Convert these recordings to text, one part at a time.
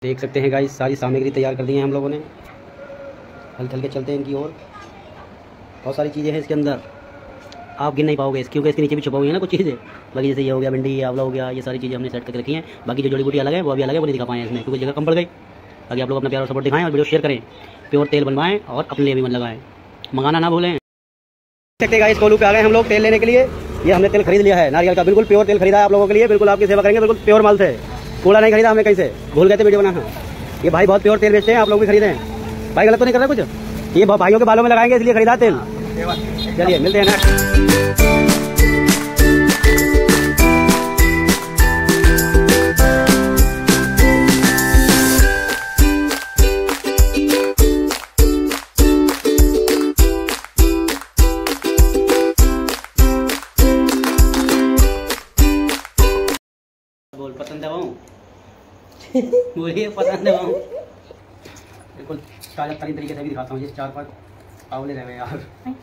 देख सकते हैं गाइस, सारी सामग्री तैयार कर दी है हम लोगों ने। हल्के हल्के चलते हैं इनकी ओर। बहुत सारी चीज़ें हैं इसके अंदर, आप गिन नहीं पाओगे क्योंकि इसके नीचे भी छुपा हुई है ना कुछ चीज़ें। बाकी जैसे ये हो गया भिंडी, आंवला हो गया, ये सारी चीज़ें हमने सेट करके रखी हैं। बाकी जो जड़ी बूटी अलग है वो अभी अलग है, वो नहीं दिखा पाए हैं इसमें क्योंकि जगह कम पड़ गई। बाकी आप लोग अपना प्यार और सपोर्ट दिखाएं और वीडियो शेयर करें, प्योर तेल बनवाएं और अपने लिए भी मन लगाएं, मंगाना ना भूलें। सकते गाइस, कोलू पे आ गए हम लोग तेल लेने के लिए। ये हमने तेल खरीद लिया है, नारियल का बिल्कुल प्योर तेल खरीदा है आप लोगों के लिए। बिल्कुल आपकी सेवा करेंगे, बिल्कुल प्योर माल से, कूड़ा नहीं खरीदा हमने कहीं से, भूल गए थे वीडियो बनाना। ये भाई बहुत प्योर तेल बेचते हैं, आप लोग भी खरीदें। भाई गलत तो नहीं कर रहे कुछ, ये भाइयों के बालों में लगाएंगे इसलिए खरीदा तेल। चलिए मिलते हैं ना। बोल पसंद है वो बोलिए पसंद है वो। बिल्कुल ताजा तरीन तरीके से भी दिखाता हूँ। ये 4-5 आंवले रह गए यार।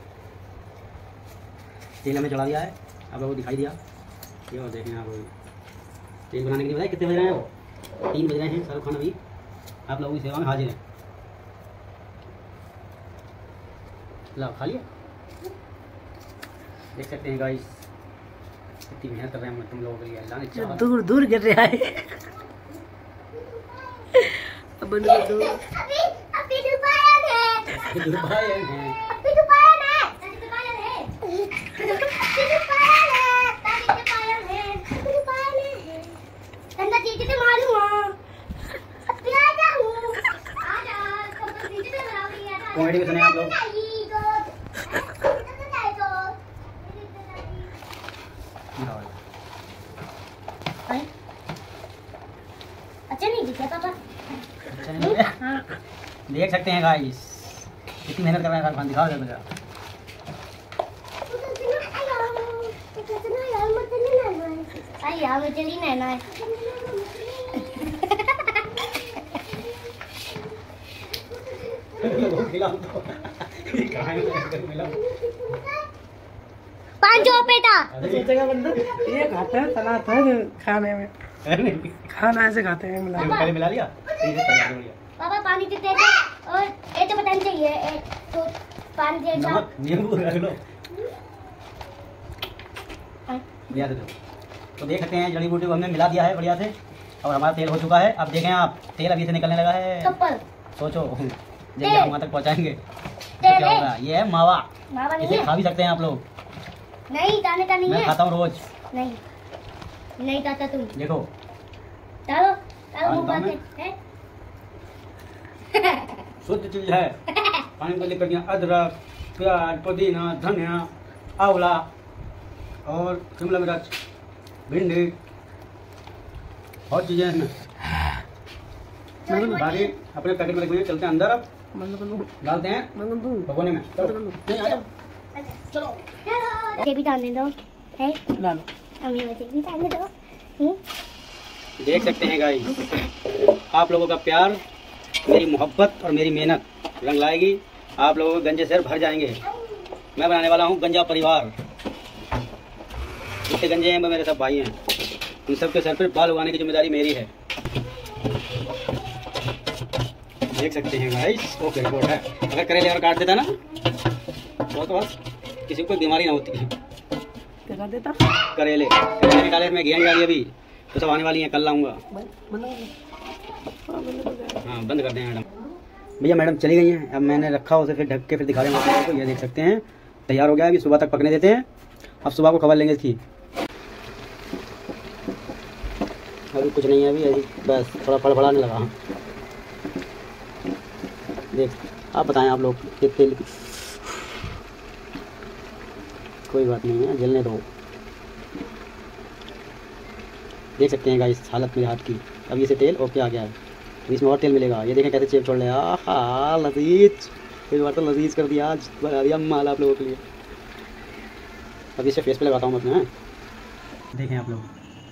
तेल हमें चढ़ा दिया है, आप लोगों को दिखाई दिया। ये और देखें आप तेल बनाने के लिए बताए कितने बज रहे हैं, वो 3 बज रहे हैं। शाहरुख खान अभी आप लोगों की सेवा में हाजिर है। ला खा लिया। देख सकते हैं गाइस, कितनी मेहनत कर रहे हैं तुम लोगों के लिए। अल्लाह ने चाहा दूर दूर गिर रहा है। अब दूर दूर कॉमेडी में सुने आप लोग। अच्छा नहीं दिखा पापा? अच्छा नहीं दिखा? हाँ। देख सकते हैं गाइस, कितनी मेहनत कर रहे हैं शाहरुख खान। दिखाओ जरा। यार मुझे नहीं नहना है। पांचों पेटा सोचेगा बंदा ये खाता है, तला आता है खाने में, खाना ऐसे खाते हैं। मिला लिया पापा पानी देते हैं और एक तो बताना चाहिए, एक तो पानी दे नींबू रख लो। लिया दे दो। तो देख सकते हैं जड़ी बूटी को हमने मिला दिया है बढ़िया से और हमारा तेल हो चुका है। अब देखें आप, तेल अभी से निकलने लगा है। सोचो जब वहाँ तक पहुँचाएंगे तो क्या होगा। ये है मावा, इसे खा भी सकते हैं आप लोग। नहीं दाने का नहीं है, मैं खाता हूँ रोज। नहीं नहीं खाता तुम। देखो डालो डालो मुंह में है। शुद्ध चीज है। पानी को लेकर दिया अदरक, प्याज, पुदीना, धनिया, आंवला और शिमला मिर्च, भिंडी, बहुत चीजें हैं इसमें। बाकी अपने पैकेट में रखे चलते हैं अंदर। अब डालते हैं भगोने में। चलो ये भी डालने दो है, डालो अम्मी मुझे भी डालने दो। देख सकते हैं गाइस, आप लोगों का प्यार, मेरी मोहब्बत और मेरी मेहनत रंग लाएगी। आप लोगों के गंजे सिर भर जाएंगे। मैं बनाने वाला हूँ गंजा परिवार। जितने गंजे हैं वो मेरे सब भाई हैं, उन सबके सर पर बाल उगाने की जिम्मेदारी मेरी है। देख सकते हैं गाइस, ओके रिपोर्ट है। अगर करेले और काट देता ना तो बस किसी को बीमारी ना होती। क्या देता? करेले निकाले, मैं घिया निकाली अभी, तो सब आने वाली हैं, कल लाऊंगा। हाँ बंद कर दें मैडम। भैया मैडम चली गई हैं, अब मैंने रखा उसे फिर ढक के फिर दिखा रहे हैं आपको। ये देख सकते हैं तैयार हो गया। अभी सुबह तक पकने देते हैं, अब सुबह को खबर लेंगे इसकी। अभी कुछ नहीं है, अभी बस थोड़ा फड़फड़ाने लगा। देख आप बताएं आप लोग, ये तेल कोई बात नहीं है, जलने दो। देख सकते हैं गाइस हालत मेरे हाथ की। अब ये से तेल ओके आ गया है, तो इसमें और तेल मिलेगा। ये देखें कैसे चेप छोड़ रहे हैं। हाँ लजीज, इस बार तो लजीज कर दिया, आज बना दिया माल आप लोगों के लिए। अब इसे फेस पे लगाता हूँ अपने। देखें आप लोग,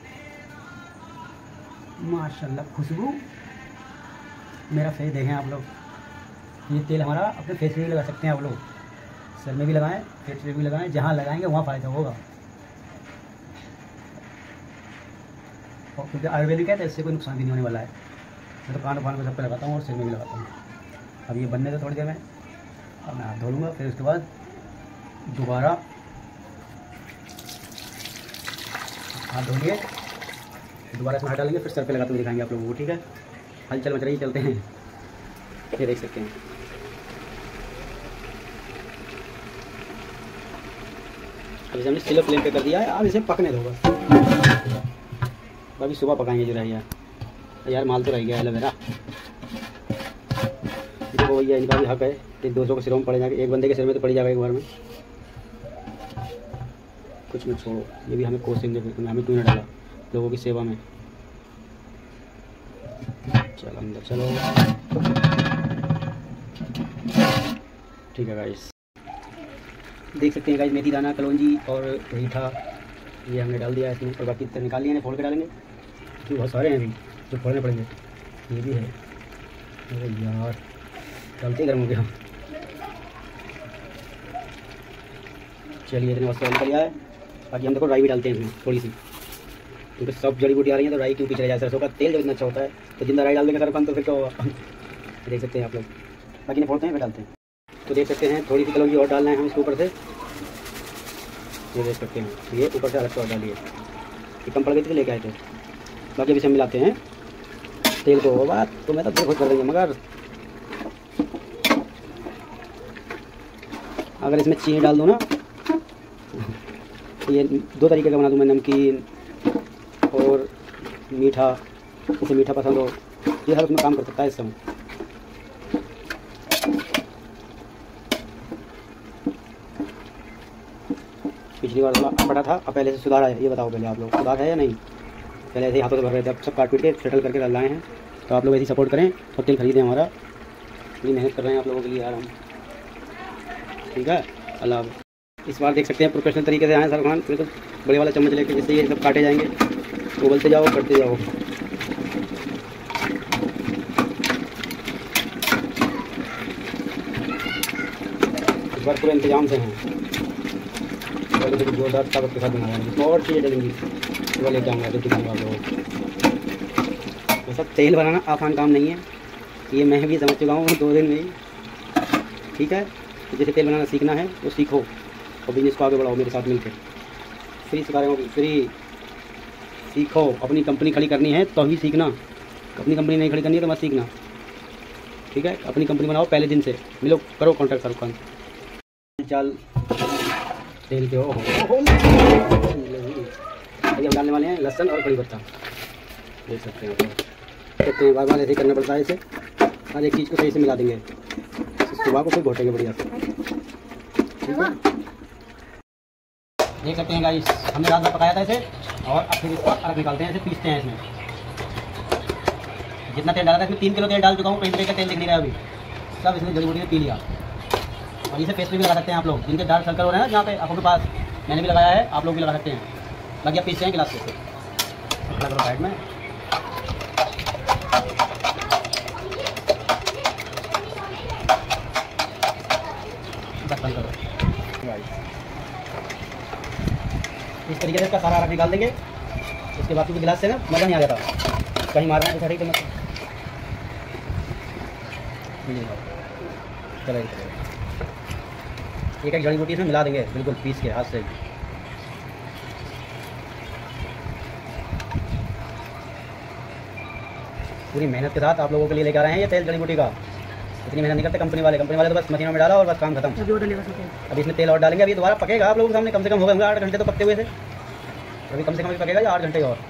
माशाल्लाह खुशबू, मेरा फेस देखें आप लोग। ये तेल हमारा अपने फेस पे भी लगा सकते हैं आप लोग, सर में भी लगाएं, फेस पे भी लगाएं, जहाँ लगाएंगे वहाँ फ़ायदा होगा। क्योंकि आयुर्वेदिक है तो इससे कोई नुकसान भी नहीं होने वाला है। मैं तो कान पे सब पे लगाता हूँ और सिर में भी लगाता हूँ। अब ये बनने से थोड़ी देर में अब मैं हाथ धो लूँगा, फिर उसके बाद दोबारा हाथ धो लिए, दोबारा इसमें हटा लेंगे, फिर सर पे लगाते हुए दिखाएंगे आप लोगों को। ठीक है, हलचल मच रही है, चलते हैं। ये देख सकते हैं। अब इसे हमने स्लो फ्लेम पे कर दिया है, अब इसे पकने दो बस। अभी सुबह पकाएंगे जो रही यार, माल तो रह गया एलोवेरा। देखो भैया, इनका भी हक है, एक दूसरों के सिरों में पड़े जाएगा, एक बंदे के सिर में तो पड़ जाएगा एक बार में। कुछ मत छोड़ो, ये भी हमें कोसेंगे, हमें क्यों नहीं डाला लोगों की सेवा में। चलो अंदर चलो। ठीक है गाइस, देख सकते हैं गाइस, मेथी दाना, कलौंजी और मीठा ये हमने डाल दिया इसमें, और बाकी तो निकाल लिए, फोड़ के डालेंगे क्योंकि बहुत सारे हैं अभी जो फोड़ने पड़ेंगे। ये भी है, अरे यार डालते ही गर्म हो गया। चलिए इतने वास्ते निकल लिया है। बाकी हम देखो राई भी डालते हैं इसमें थोड़ी सी, क्योंकि सब जड़ी बूटी आ रही है तो राई क्यों पीछे रह जाए। सरसों का तेल जब इतना अच्छा होता है तो जिंदा राई डाल देंगे सरपन तो फिर क्या होगा। देख सकते हैं आप लोग, बाकी नहीं फोड़ते हैं फिर डालते हैं। तो देख सकते हैं थोड़ी सी कलौंजी और डालना है हम इसके ऊपर से। ये देख सकते हैं, ये ऊपर से अलग से और डालिए, ये कम पड़ गई थी लेके आए थे। बाकी अभी से हम मिलाते हैं तेल को। बात तो मैं तो खुद कर रही हूँ, मगर अगर इसमें चीनी डाल दूँ ना, ये दो तरीके का बना दूँ मैं, नमकीन और मीठा। इसे मीठा पसंद हो, ये हर उसमें काम कर सकता है इस समय। पिछली बार थोड़ा बड़ा था, अब पहले से सुधार है। ये बताओ पहले आप लोग, सुधार है या नहीं? पहले ऐसे ही हाथों से भर रहे थे, अब सब काट पीट के सेटल करके डाल लाए हैं। तो आप लोग ऐसी सपोर्ट करें और तेल खरीदें हमारा, इतनी मेहनत कर रहे हैं आप लोगों के लिए यार हम। ठीक है, अल्लाह। इस बार देख सकते हैं प्रोफेशनल तरीके से आए शाहरुख खान, फिर तो बड़े वाला चम्मच लेके, जिससे ये सब काटे जाएंगे, उबलते जाओ करते जाओ। इस बार पूरे इंतजाम से हैं, जोरदार ताकत के साथ बनाया है। और चीज़ें डलेंगी वो लेके आऊँगा तो दिखाऊँगा आप लोगों को। तो सब तेल बनाना आसान काम नहीं है, ये मैं भी समझ चुका हूँ 2 दिन में ही। ठीक है, तो जैसे तेल बनाना सीखना है तो सीखो और बिजनेस को आगे बढ़ाओ मेरे साथ मिलकर। फ्री सिखा रहे हो, फ्री सीखो। अपनी कंपनी खड़ी करनी है तो ही सीखना, अपनी कंपनी नहीं खड़ी करनी है तो मत सीखना। ठीक है, अपनी कंपनी बनाओ पहले दिन से, मिलो करो कॉन्ट्रैक्ट शाहरुख खान। चल तेल के हो हम डालने वाले हैं लहसुन और कड़ी पत्ता। देख सकते हैं कहते हैं बार बार ऐसे करना पड़ता है इसे। आज एक चीज़ को सही से मिला देंगे, सुबह को फिर घोटेंगे बढ़िया से। ठीक है, देख सकते हैं गाइस, हमने रात भर पकाया था इसे और अब फिर इसको अलग निकालते हैं, इसे पीसते हैं। इसमें जितना तेल डाला था इसमें 3 किलो तेल डाल चुका हूँ, कहीं का तेल दिख नहीं रहा अभी, सब इसमें जड़ी बूटी में पी लिया। और इसे फेस पे भी लगा सकते हैं आप लोग, जिनके दांत सर्कल हो रहे हैं ना जहाँ पे आपके पास, मैंने भी लगाया है, आप लोग भी लगा सकते हैं। बाकी आप पीसते हैं गिलास से अलग अलग साइड में। बस बंद करो। इस तरीके से इसका सारा रख निकाल देंगे। उसके बाद क्योंकि गिलास से ना मज़ा नहीं आ जाता, कहीं मारना है तो ठीक है। चलो एक जड़ी बूटी इसमें मिला देंगे बिल्कुल पीस के हाथ से। पूरी मेहनत के साथ आप लोगों के लिए लेकर आ रहे हैं ये तेल जड़ी बूटी का। इतनी मेहनत नहीं करते कंपनी वाले तो बस मशीनों में डाला और बस काम खत्म। अभी इसमें तेल और डालेंगे, अभी दोबारा पकेगा आप लोगों के सामने। कम से कम होगा 8 घंटे तो पकते हुए से, अभी कम से कम पकेगा या 8 घंटे और।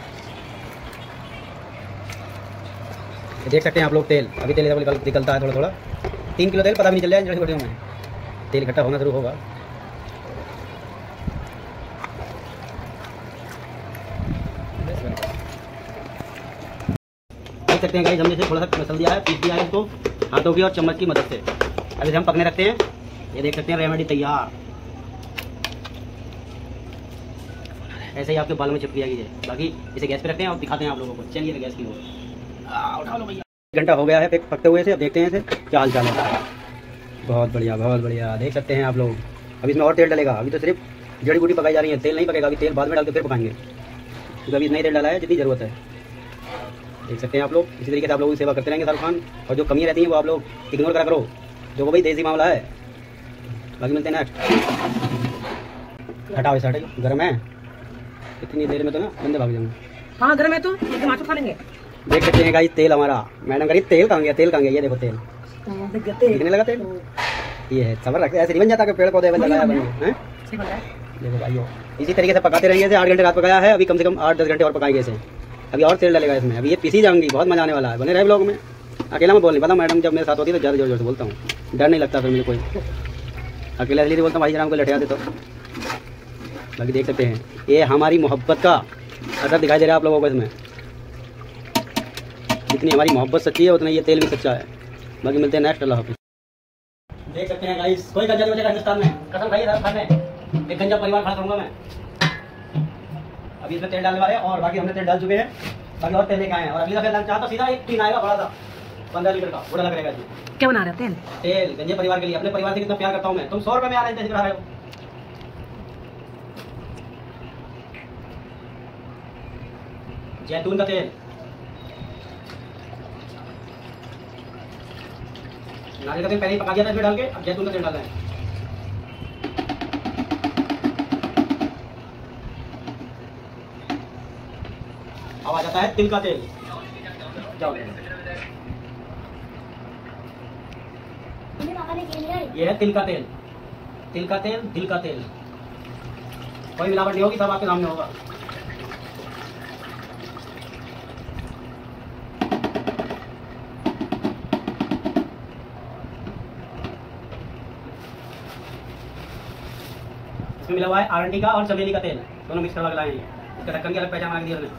देख सकते हैं आप लोग तेल, अभी तेल निकलता है थोड़ा थोड़ा। 3 किलो तेल पता भी नहीं चल रहा है जड़ी बूटियों में, तेल इकट्ठा होना शुरू होगा। देख सकते हैं गाइस, हमने इसे थोड़ा सा मसल दिया है, पीस दिया है इसको हाथों की और चम्मच की मदद से। अब इसे हम पकने रखते हैं। ये देख सकते हैं रेमेडी तैयार। ऐसे ही आपके बालों में चिपक जाएगी। बाकी इसे गैस पे रखते हैं और दिखाते हैं आप लोगों को। चलिए गैस की ओर उठा लो भैया। 1 घंटा हो गया है पकते हुए से। अब देखते हैं इसे क्या हाल चाल है। बहुत बढ़िया बहुत बढ़िया, देख सकते हैं आप लोग। अब इसमें और तेल डलेगा, अभी तो सिर्फ जड़ी बूटी पकाई जा रही है, तेल नहीं पकेगा। अभी तेल बाद में डाल के फिर पकाएंगे, क्योंकि अभी इतना ही तेल डाला है जितनी ज़रूरत है। देख सकते हैं आप लोग। इसी तरीके से आप लोगों की सेवा करते रहेंगे शाहरुख खान, और जो कमियाँ रहती हैं वो आप लोग इग्नोर करा करो, जो भाई देसी मामला है। बाकी मिलते हैं नेक्स्ट। हटाओ इसे, हटाइए, गर्म है, इतनी देर में तो ना बंदे भाग जाएंगे। हाँ गर्म है तो टमाटर खा लेंगे। देख सकते हैं गाइस तेल हमारा, मैडम करी तेल कहाँ गया, तेल कहाँ गया, ये देखो तेल दिखने लगा तेल। ये है सबर रखते ऐसे नहीं बन जाता कि पेड़ पौधे लगाया बन गए। देखो भाइयों, इसी तरीके से पकाते रहेंगे। इसे 8 घंटे रात पकाया है, अभी कम से कम 8-10 घंटे और पकाएंगे इसे। अभी और तेल डालेगा इसमें, अभी ये पीसी जाऊंगी, बहुत मजा आने वाला है। बने रहे ब्लॉग में। अकेला मैं बोल नहीं पाता, मैडम जब मेरे साथ होती है तो ज़्यादा जोर जोर से बोलता हूँ, डर नहीं लगता फिर मुझे कोई। अकेला इसलिए बोलता हूँ भाई जरा को लठे आते तो। बाकी देख सकते हैं ये हमारी मोहब्बत का असर दिखाई दे रहा है आप लोगों को इसमें। जितनी हमारी मोहब्बत सच्ची है उतना ये तेल भी सच्चा है। बाकी मिलते हैं नेक्स्ट। अल्लाह हाफिज़। देख सकते हैं गाइस, कोई गंजा नहीं बचेगा हिंदुस्तान में, कसम खाइए शाहरुख खान ने। एक गंजा परिवार खड़ा करूंगा मैं। अभी इसमें तेल डालने वाले हैं और बाकी हमने तेल डाल चुके हैं, बाकी और तेल लेके आए हैं। और अगली दफा डालना चाहता सीधा एक टीन आएगा बड़ा सा 15 लीटर का, बड़ा लग रहेगा इसमें। क्या बना रहे हैं? तेल गंजे परिवार के लिए। अपने परिवार से कितना प्यार करता हूँ मैं। तुम 100 रुपए में आ रहे थे, रहे हो। जैतून का तेल, नारियल का तेल पहले ही पका दिया था इसमें डाल के, अब जैतून का तेल डालना है। अब आ जाता है तिल का तेल। जाओ, ये है तिल का तेल। तिल का तेल, दिल का तेल, कोई मिलावट नहीं होगी, सब आपके सामने होगा। इसमें मिला हुआ है आरंडी का और चमेली का तेल, दोनों मिक्स करवा के लाए हैं। इसका ढक्कन की अलग पहचान आ गई है,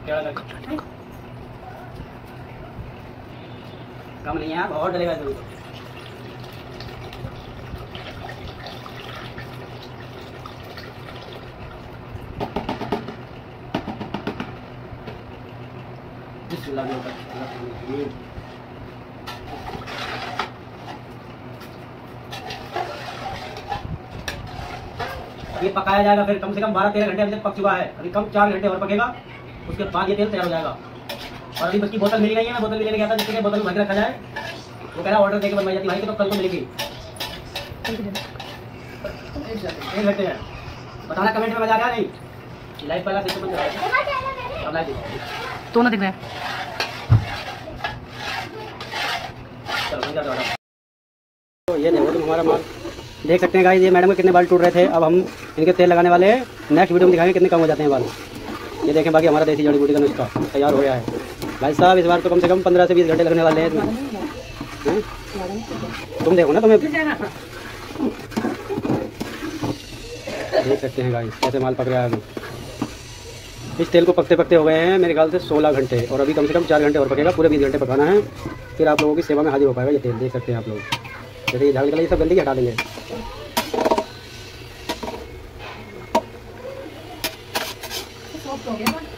कम नहीं है, बहुत डलेगा इसमें। ये पकाया जाएगा फिर कम से कम 12-13 घंटे अभी तक पक चुका है। अभी कम 4 घंटे और पकेगा, उसके बाद ये तेल तैयार हो जाएगा। और अभी उसकी बोतल मिल गई है, मैं बोतल भी लेके गया था जिससे बोतल भर के रखा जाए। वो कह रहा ऑर्डर देके बनवाई जाती भाई, तो कल को मिलेगी। 1 घंटे है, बताना कमेंट में मजा आ रहा नहीं। लाइव पहला सिस्टम बंद करा, अब लाइव तो ना दिख रहा है। चलो बंद कर दो। तो ये देखो तुम हमारा माल देख सकते हैं गाइस, ये मैडम के कितने बाल टूट रहे थे, अब हम इनके तेल लगाने वाले हैं। नेक्स्ट वीडियो में दिखाएंगे कितने कम हो जाते हैं बाल। ये देखें, बाकी हमारा देसी जड़ी बूटी का नुस्खा तैयार हो गया है भाई साहब। इस बार तो कम से कम 15 से 20 घंटे लगने वाले हैं इसमें। तुम देखो ना, तुम्हें देख सकते हैं गाइस कैसे माल पक रहा है। अभी इस तेल को पकते पकते हो गए हैं मेरे ख्याल से 16 घंटे, और अभी कम से कम 4 घंटे और पकेगा। पूरे 20 घंटे पकाना है, फिर आप लोगों की सेवा में हाजिर हो पाएगा ये तेल। देख सकते हैं आप लोग, जैसे ये झाड़ निकला, ये सब गंदगी हटा देंगे। हो गया।